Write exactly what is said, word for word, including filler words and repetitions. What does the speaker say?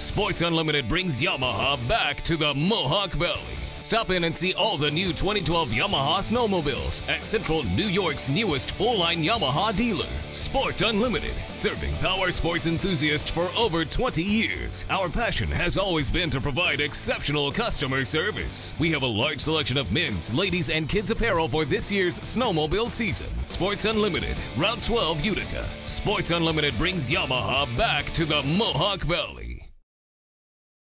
Sports Unlimited brings Yamaha back to the Mohawk Valley. Stop in and see all the new twenty twelve Yamaha snowmobiles at Central New York's newest full-line Yamaha dealer. Sports Unlimited, serving power sports enthusiasts for over twenty years. Our passion has always been to provide exceptional customer service. We have a large selection of men's, ladies, and kids apparel for this year's snowmobile season. Sports Unlimited, Route twelve, Utica. Sports Unlimited brings Yamaha back to the Mohawk Valley.